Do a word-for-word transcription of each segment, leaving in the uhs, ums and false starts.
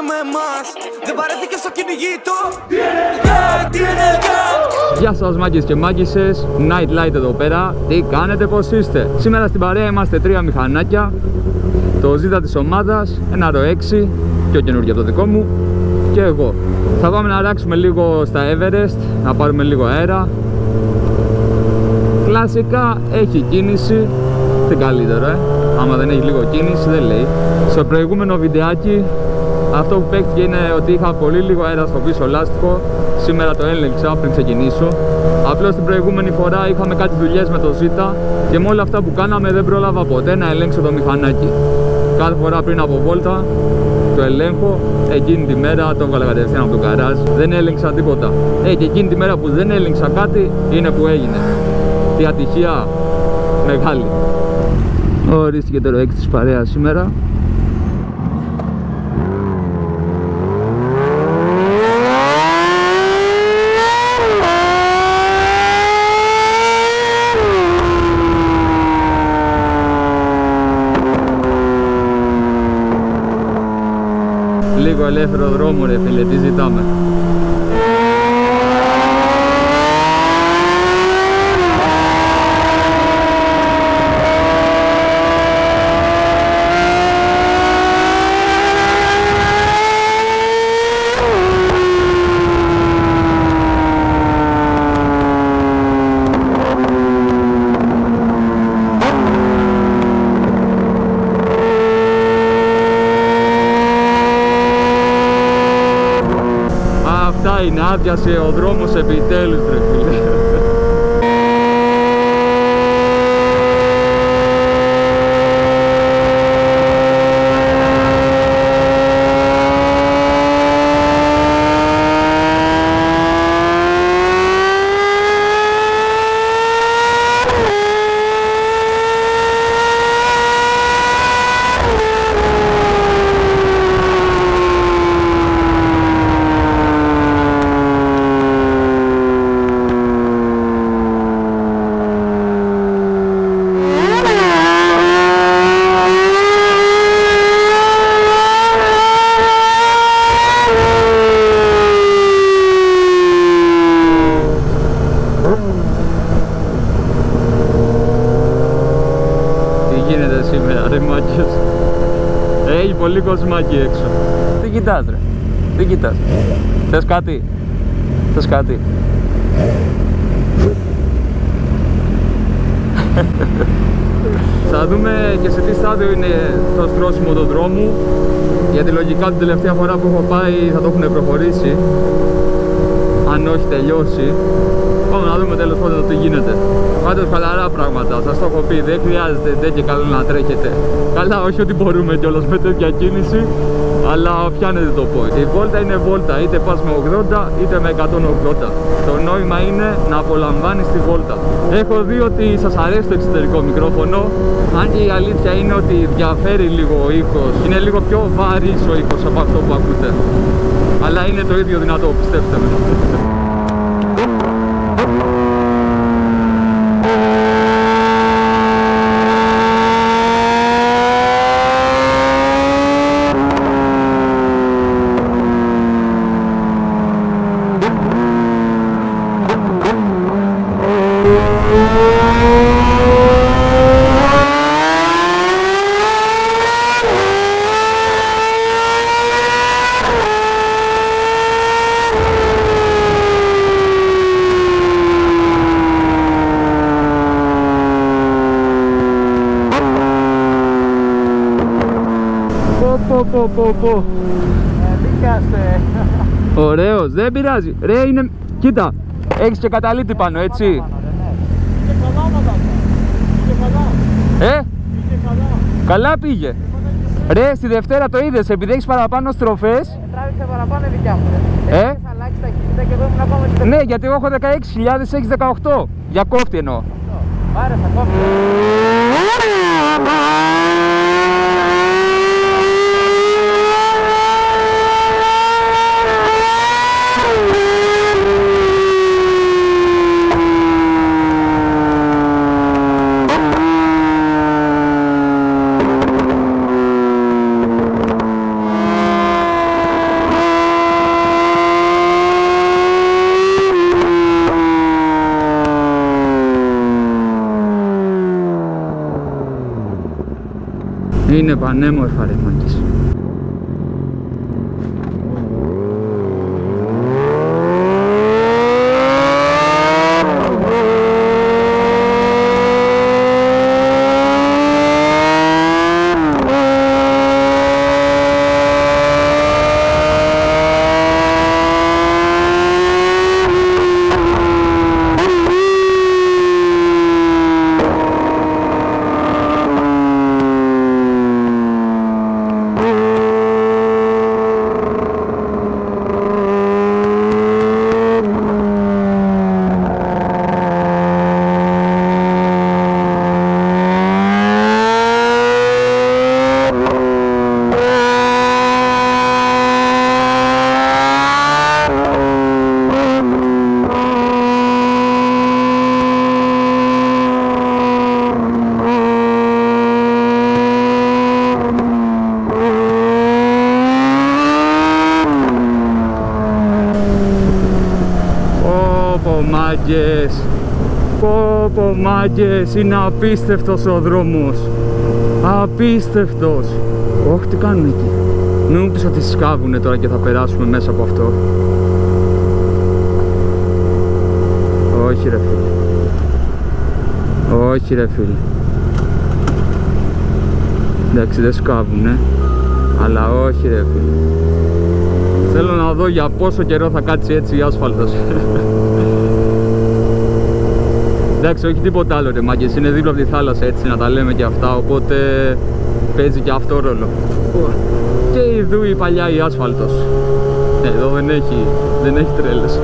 με εμάς. Δεν βαρέθηκε στο κυνηγητό. τι εν ελ Gang, τι εν ελ Gang. Γεια σας μάγκες και μάγκισσες, Nightlight εδώ πέρα. Τι κάνετε, πως είστε? Σήμερα στην παρέα είμαστε τρία μηχανάκια. Το Ζήτα της ομάδας, ένα Ρο έξι, πιο καινούργιο από το δικό μου, και εγώ. Θα πάμε να ράξουμε λίγο στα Everest, να πάρουμε λίγο αέρα. Κλασικά έχει κίνηση, τι καλύτερο, ε. Άμα δεν έχει λίγο κίνηση δεν λέει. Στο προηγούμενο βιντεάκι αυτό που παίχτηκε είναι ότι είχα πολύ λίγο αέρα στο πίσω λάστιχο. Σήμερα το έλεγξα πριν ξεκινήσω. Απλώς την προηγούμενη φορά είχαμε κάτι δουλειές με το Ζήτα και με όλα αυτά που κάναμε δεν πρόλαβα ποτέ να ελέγξω το μηχανάκι. Κάθε φορά πριν από βόλτα το ελέγχω. Εκείνη τη μέρα το έβγαλα κατευθείαν από το γκαράζ. Δεν έλεγξα τίποτα. Ε, και εκείνη τη μέρα που δεν έλεγξα κάτι είναι που έγινε. Τι ατυχία μεγάλη. Ορίστηκε το Ρο έξι της παρέας σήμερα. Λίγο ελεύθερο δρόμο ρε φίλε, τι ζητάμε? Είναι, άδειασε ο δρόμος επιτέλους ρε φίλε. Έχει πολύ κοσμάκι έξω. Τι κοιτάς ρε? Τι κοιτάς? Θες κάτι? Θες κάτι? Θα δούμε και σε τι στάδιο είναι το στρώσιμο του δρόμου. Γιατί λογικά την τελευταία φορά που έχω πάει θα το έχουν προχωρήσει. Αν όχι τελειώσει. Πάμε να δούμε τέλος πάντων τι γίνεται. Πάντως χαλαρά πράγματα, σας το έχω πει, δεν χρειάζεται δεν και καλό να τρέχετε. Καλά, όχι ότι μπορούμε κιόλας με τέτοια κίνηση, αλλά πιάνετε το πόδι. Η βόλτα είναι βόλτα, είτε πας με ογδόντα είτε με εκατόν ογδόντα. Το νόημα είναι να απολαμβάνεις τη βόλτα. Έχω δει ότι σας αρέσει το εξωτερικό μικρόφωνο, αν και η αλήθεια είναι ότι διαφέρει λίγο ο ήχος. Είναι λίγο πιο βαρύς ο ήχος από αυτό που ακούτε. Αλλά είναι το ίδιο δυνατό, πιστέψτε με. Πω πω πω πω. Μπήκασε. Ωραίος, δεν πειράζει. Ρε είναι, κοίτα, έχεις και καταλήτη πάνω, έτσι. Είχε καλά όμως. Είχε καλά. Ε, Είχε καλά. καλά πήγε. Ρε, στη Δευτέρα το είδες, επειδή έχεις παραπάνω στροφές. Τράβηξε παραπάνω δικιά μου. Ε, Έχεις αλλάξει τα κινητά και εγώ ήμουν ακόμα στη ναι, γιατί εγώ έχω δεκαέξι χιλιάδες, έχεις δεκαοκτώ. Για κόφτη εννοώ. Πάρε, θα κόψω. Είναι πανέμορφα ρε μάγκες. Μάγκες, πω πω μάγκες, είναι απίστευτος ο δρόμος. Απίστευτος. Όχι, τι κάνουν εκεί. Μην μου πεις ότι σκάβουνε τώρα και θα περάσουμε μέσα από αυτό. Όχι ρε φίλε. Όχι ρε φίλε. Εντάξει, δεν σκάβουνε, αλλά όχι ρε φίλε. Θέλω να δω για πόσο καιρό θα κάτσει έτσι η άσφαλτος. Εντάξει, όχι τίποτα άλλο ρε μάγκες, είναι δίπλα από τη θάλασσα, έτσι να τα λέμε και αυτά, οπότε παίζει και αυτό ρόλο. Και ειδού η παλιά η άσφαλτος. Εδώ δεν έχει, δεν έχει τρέλες.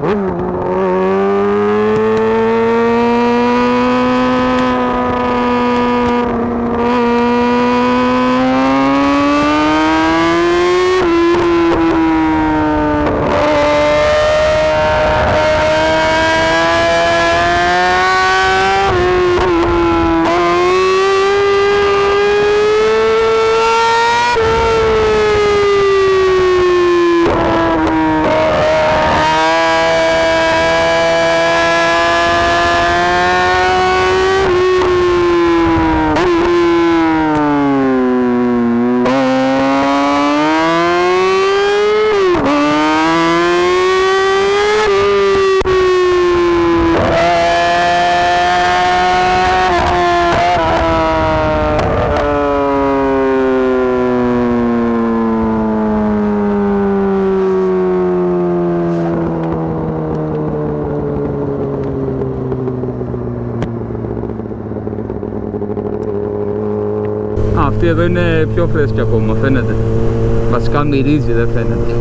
Αυτή εδώ είναι πιο φρέσκη ακόμα, φαίνεται. Βασικά μυρίζει, δεν φαίνεται.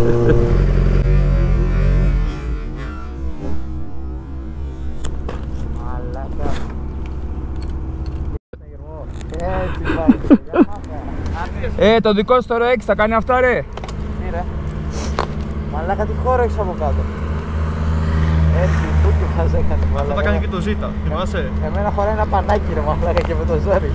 Μαλάκα. Ε, το δικό σου τώρα έξι θα κάνει αυτά ρε. Τι ρε. Μαλάκα, τι χώρο έχεις από κάτω. Έτσι, πού και χάζα έκανε μαλάκα. Θα τα κάνει και το ζήτα, θυμάσαι. Εμένα χωράει ένα πανάκι ρε μαλάκα και με το ζόρι.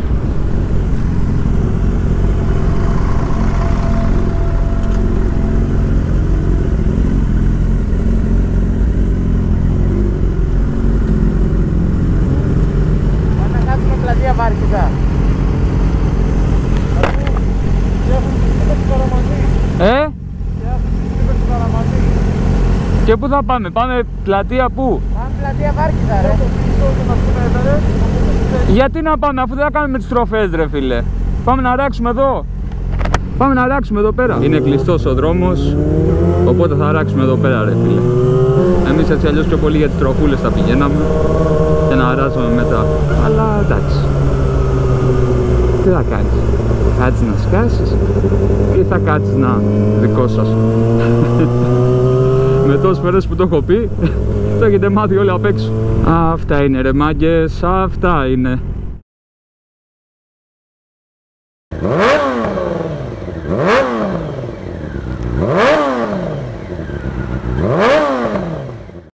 Πλατεία Βάρκηδα. Ε? Και πού θα πάμε, πάμε πλατεία πού? Πάμε πλατεία Βάρκηδα ρε. Γιατί να πάμε αφού δεν θα κάνουμε τις στροφές ρε φίλε. Πάμε να ράξουμε εδώ. Πάμε να ράξουμε εδώ πέρα. Είναι κλειστός ο δρόμος, οπότε θα ράξουμε εδώ πέρα ρε φίλε. Εμείς έτσι αλλιώς πιο πολύ για τις τροφούλες θα πηγαίναμε και να αράζουμε μετά. Αλλά εντάξει. Τι θα κάνεις, κάτσεις να σκάσεις ή θα κάτσεις να δικό σας. Με τόσες φορές που το έχω πει, το έχετε μάθει όλοι απ' έξω. Αυτά είναι ρε μάγκες, αυτά είναι.